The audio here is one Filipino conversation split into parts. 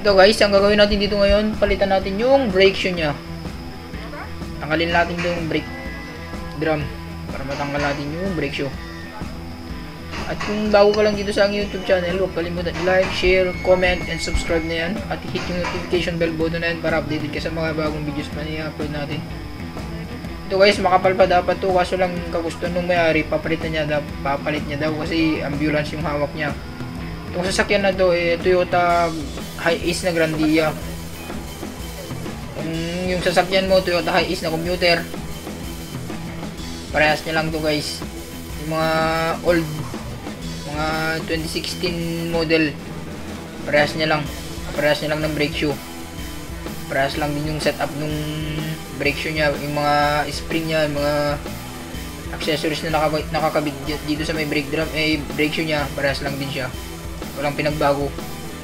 Ito guys, ang gagawin natin dito ngayon, palitan natin yung brake shoe nya. Tanggalin natin yung brake drum para matanggal natin yung brake shoe. At kung bago ka lang dito sa aking YouTube channel, huwag kalimutan like, share, comment, and subscribe na yan. At hit yung notification bell button na yan para updated ka sa mga bagong videos pa na i-upload natin. Ito guys, makapal pa dapat to, kaso lang kagusto nung may-ari, papalit niya daw kasi ambulance yung hawak niya. Itong sasakyan na to, Toyota Hi-Ace na Grandia. Kung yung sasakyan mo, Toyota Hi-Ace na commuter, parehas niya lang to guys. Yung mga old, mga 2016 model, parehas niya lang ng brake shoe. Parehas lang din yung setup nung brake shoe niya, yung mga spring niya, yung mga accessories na nakakabit dito sa may brake drum, brake shoe niya, parehas lang din siya. Walang pinagbago.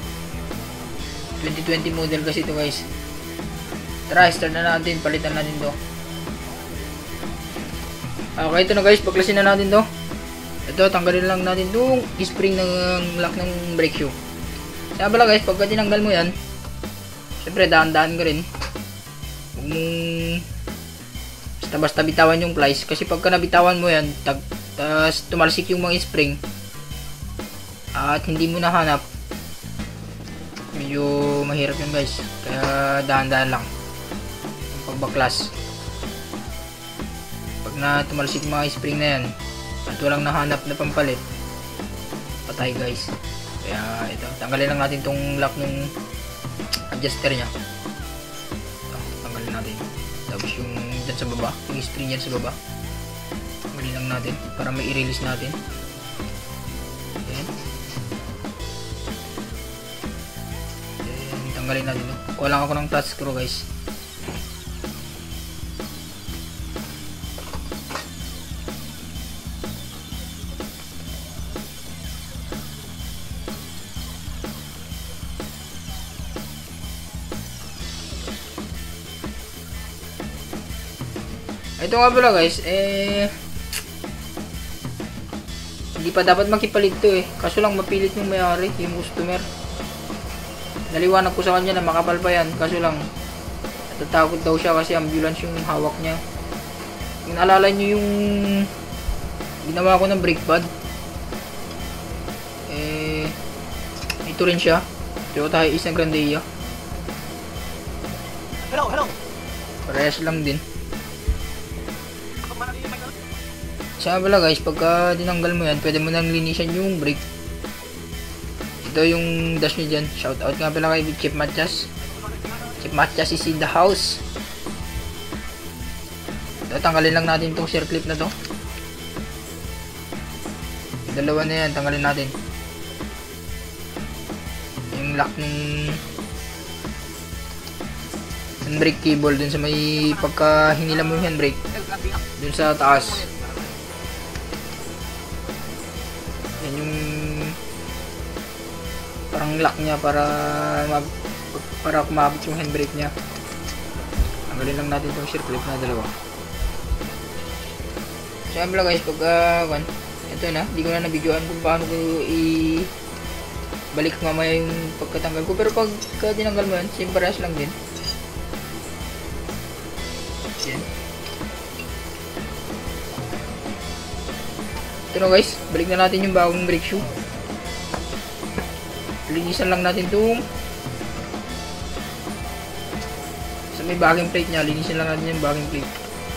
2020 model kasi ito guys. Tara, start na natin, palitan natin to. Okay, ito na guys, baklasin na natin to. Ito, tanggalin lang natin itong spring ng lock ng brake shoe. Kaya pala guys, pagka tinanggal mo yan, syempre dahan-dahan ka rin. Huwag mong basta-basta bitawan yung plies, kasi pagka nabitawan mo yan, tas tumalsik yung mga spring at hindi mo nahanap, medyo mahirap yun guys. Kaya dahan-dahan lang yung pagbaklas. Pag na tumalsik mga spring na yan at walang nahanap na pampalit, patay guys. Kaya ito, tanggalin lang natin tong lock ng adjuster nya. Ito, tanggalin natin. Tapos yung dyan sa baba, yung spring yan sa baba, tanggalin lang natin para may i-release natin. Tanggalin natin ito. Kuha lang ako ng touch screw guys. Ito nga pala guys, hindi pa dapat makipalit to kaso lang mapilit yung may-ari, yung customer. Naliwanag ko sa kanya na makapal pa yan, kaso lang natatakot daw siya kasi ambulance yung hawak niya. Kung naalala nyo yung ginawa ko ng brake pad, ito rin siya, Toyota Hi-Ace na Grandia. Hello. Parehas lang din. Siya pala guys, pagka dinanggal mo yan, pwede mo nang linisan yung brake. Ito yung dash nyo dyan. Shoutout nga pala kay Chip Matias. Chip Matias is in the house. Ito, tanggalin lang natin itong circlip na to. Dalawa na yan, tanggalin natin. Yung lock ng handbrake cable dun sa may pagka hinila mo yung handbrake dun sa taas. Yan yung parang lock niya para kumabot yung handbrake niya. Tanggalin lang natin itong circlip na dalawa. Siyempre guys, pag ito na, hindi ko na nabidyoan kung paano ko balik mamaya yung pagkatanggal ko, pero pagka tinanggal mo yan, same parehas lang din. Yan. Ito na guys, balik na natin yung bagong brake shoe. Linisan lang natin itong sa may backing plate nya, linisan lang natin yung backing plate.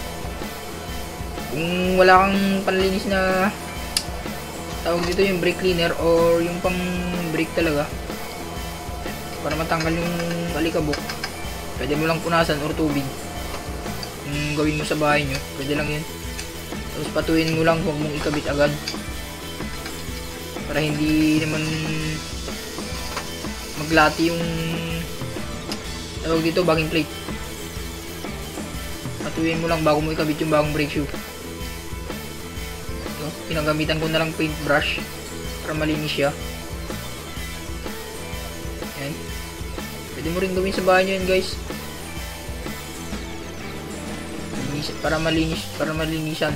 Kung wala kang panlinis na tawag dito yung brake cleaner or yung pang brake talaga para matanggal yung alikabok, pwede mo lang punasan or tubig. Kung gawin mo sa bahay nyo, pwede lang yun. Tapos patuin mo lang, huwag mong ikabit agad para hindi naman maglati yung tawag dito, backing plate. Patuin mo lang bago mo ikabit yung bagong brake shoe. Ito, pinagamitan ko na lang paintbrush para malinis siya. Yan. Pwede mo rin gawin sa bahay nyo yan guys, para malinisan.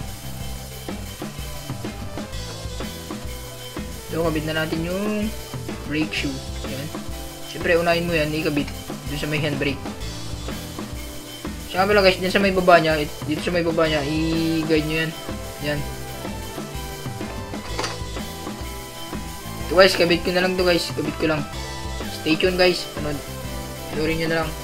Ito, kabit na natin yung brake shoe. Yan. syempre unahin mo yan, ikabit dun sa may handbrake. Siya pala guys, dyan sa may baba niya, dito sa may baba niya, i-guide nyo yan. Yan. Ito guys, kabit ko na lang to guys, kabit ko lang. Stay tuned guys, panoorin nyo na lang.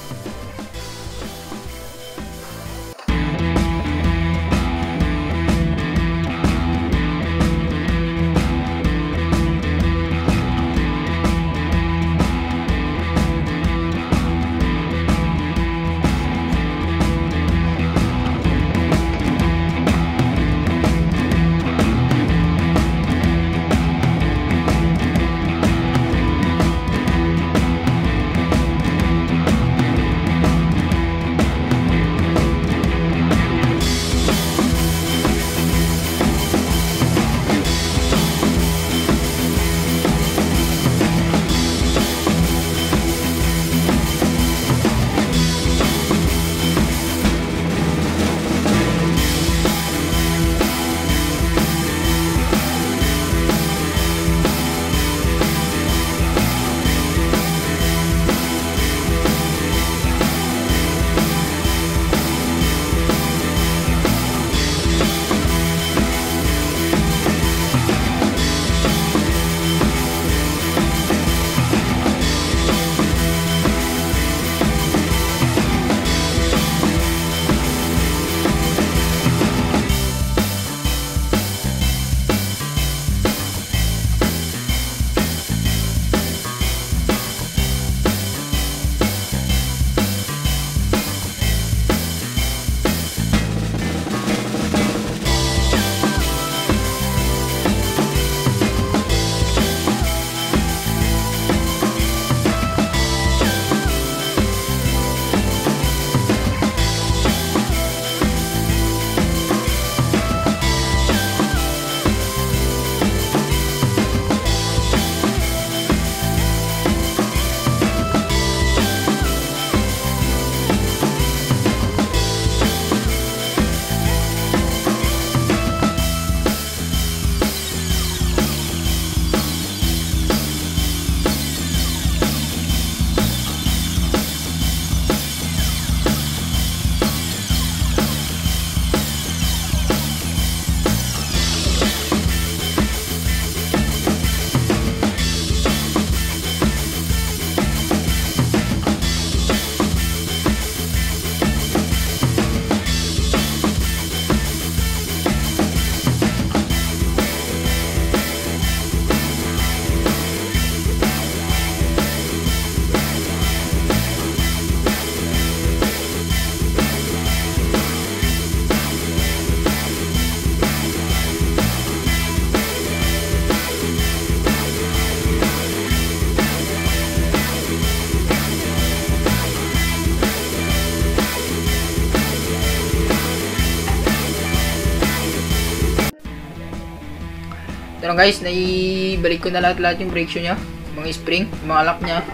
Ito lang guys, naibalik ko na lahat yung brake shoe nya, mga spring, mga lock nya.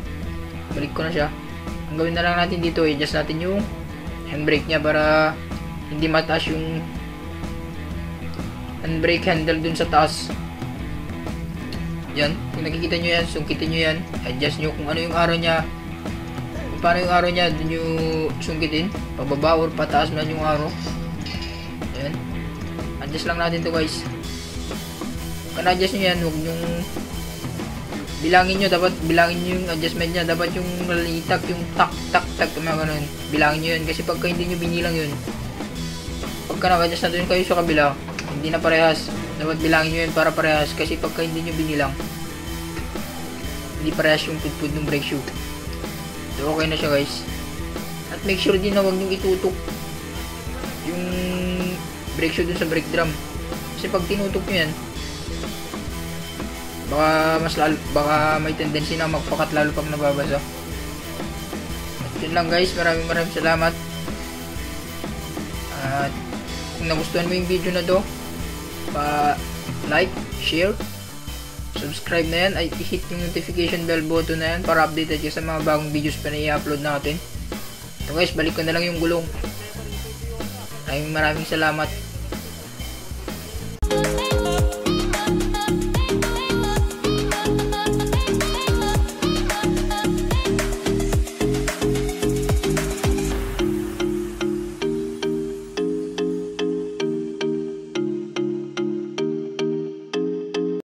Balik ko na siya. Ang gawin na lang natin dito, adjust natin yung handbrake nya para hindi mataas yung handbrake handle dun sa taas. Yan, kung nakikita nyo yan, sungkitin nyo yan, adjust nyo kung ano yung araw nya, kung paano yung araw nya, dun nyo sungkitin, pababa or pataas man yung araw. Yan, adjust lang natin to guys. Kung adjust nyo yan, huwag nyong bilangin nyo, dapat bilangin nyo yung adjustment nya, dapat yung nalitak, yung tak, mga ganun, bilangin nyo yun, kasi pagka hindi nyo binilang yun, pagka nag-adjust na dun kayo sa kabila, hindi na parehas, dapat bilangin nyo yun para parehas, kasi pagka hindi nyo binilang, hindi parehas yung pudpud ng brake shoe. So okay na siya guys, at make sure din na huwag nyo itutok yung brake shoe dun sa brake drum, kasi pag tinutok nyo yan, baka may tendency na magpakat lalo pag nababasa. At yun lang guys, maraming salamat. At kung nagustuhan mo yung video na to, like, share, subscribe na yan, ay i-hit yung notification bell button na yan para updated ka sa mga bagong videos pa na i-upload natin. So guys, balik ko na lang yung gulong. Maraming salamat.